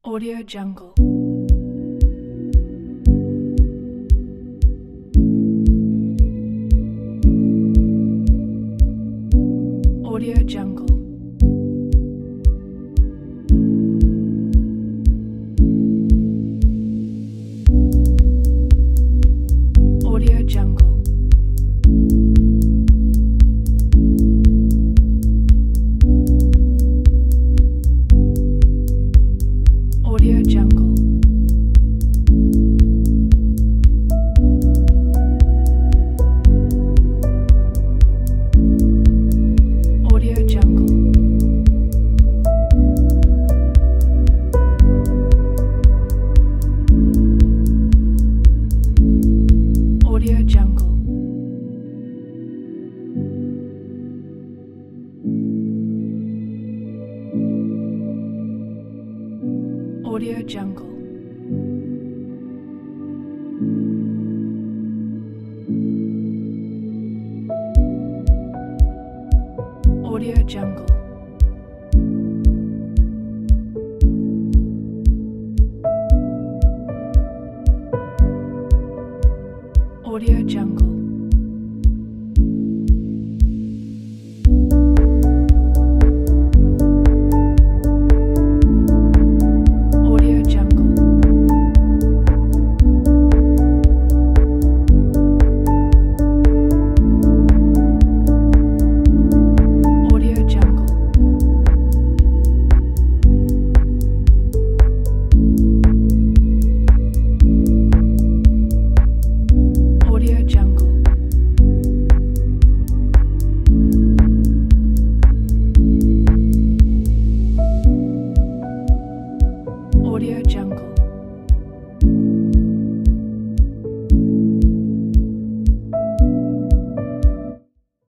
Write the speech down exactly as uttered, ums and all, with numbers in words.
Audio Jungle. Audio Jungle. Audio Jungle. Audio Jungle. Audio Jungle. Audio Jungle. Audio Jungle. Audio Jungle. Audio Jungle. Audio Jungle. Audio Jungle. Audio Jungle. Audio Jungle.